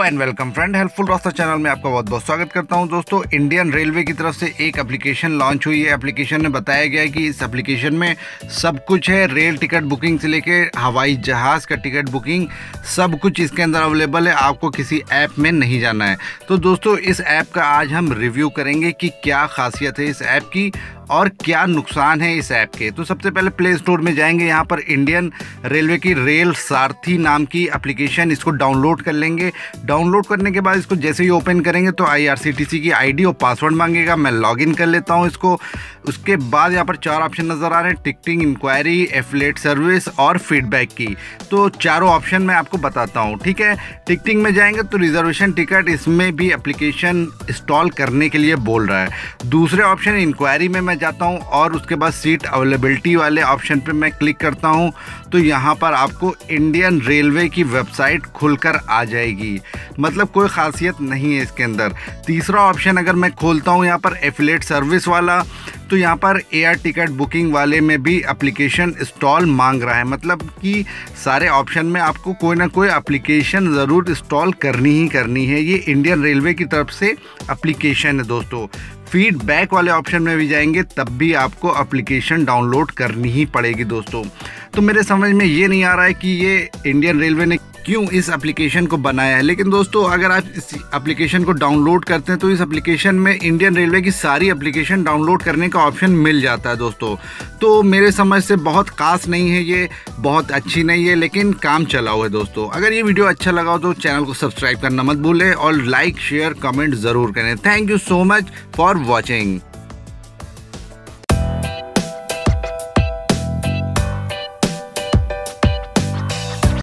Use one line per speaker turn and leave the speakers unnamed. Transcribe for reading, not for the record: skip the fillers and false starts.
And welcome friend, helpful Rasta channel में आपका बहुत बहुत स्वागत करता हूं। दोस्तों, इंडियन रेलवे की तरफ से एक एप्लीकेशन लॉन्च हुई है। एप्लीकेशन में बताया गया है कि इस एप्लीकेशन में सब कुछ है, रेल टिकट बुकिंग से लेके हवाई जहाज़ का टिकट बुकिंग, सब कुछ इसके अंदर अवेलेबल है। आपको किसी ऐप में नहीं जाना है। तो दोस्तों, इस ऐप का आज हम रिव्यू करेंगे कि क्या खासियत है इस ऐप की और क्या नुकसान है इस ऐप के। तो सबसे पहले प्ले स्टोर में जाएंगे, यहाँ पर इंडियन रेलवे की रेल सारथी नाम की एप्लीकेशन, इसको डाउनलोड कर लेंगे। डाउनलोड करने के बाद इसको जैसे ही ओपन करेंगे तो IRCTC की आईडी और पासवर्ड मांगेगा। मैं लॉगिन कर लेता हूँ इसको। उसके बाद यहाँ पर 4 ऑप्शन नज़र आ रहे हैं, टिकटिंग, इंक्वायरी, एफिलिएट सर्विस और फीडबैक की। तो चारों ऑप्शन मैं आपको बताता हूँ, ठीक है। टिकटिंग में जाएंगे तो रिजर्वेशन टिकट, इसमें भी एप्लीकेशन इंस्टॉल करने के लिए बोल रहा है। दूसरे ऑप्शन इंक्वायरी में मैं जाता हूं और उसके बाद सीट अवेलेबिलिटी वाले ऑप्शन पे मैं क्लिक करता हूं तो यहां पर आपको इंडियन रेलवे की वेबसाइट खुलकर आ जाएगी। मतलब कोई खासियत नहीं है इसके अंदर। तीसरा ऑप्शन अगर मैं खोलता हूं यहां पर एफिलिएट सर्विस वाला, तो यहाँ पर एयर टिकट बुकिंग वाले में भी एप्लीकेशन इंस्टॉल मांग रहा है। मतलब कि सारे ऑप्शन में आपको कोई ना कोई एप्लीकेशन ज़रूर इंस्टॉल करनी ही करनी है। ये इंडियन रेलवे की तरफ से एप्लीकेशन है दोस्तों। फीडबैक वाले ऑप्शन में भी जाएंगे तब भी आपको एप्लीकेशन डाउनलोड करनी ही पड़ेगी दोस्तों। तो मेरे समझ में ये नहीं आ रहा है कि ये इंडियन रेलवे ने क्यों इस एप्लीकेशन को बनाया है। लेकिन दोस्तों, अगर आप इस एप्लीकेशन को डाउनलोड करते हैं तो इस एप्लीकेशन में इंडियन रेलवे की सारी एप्लीकेशन डाउनलोड करने का ऑप्शन मिल जाता है दोस्तों। तो मेरे समझ से बहुत खास नहीं है, ये बहुत अच्छी नहीं है, लेकिन काम चलाओ है दोस्तों। अगर ये वीडियो अच्छा लगा हो तो चैनल को सब्सक्राइब करना मत भूलें और लाइक, शेयर, कमेंट ज़रूर करें। Thank you so much for watching.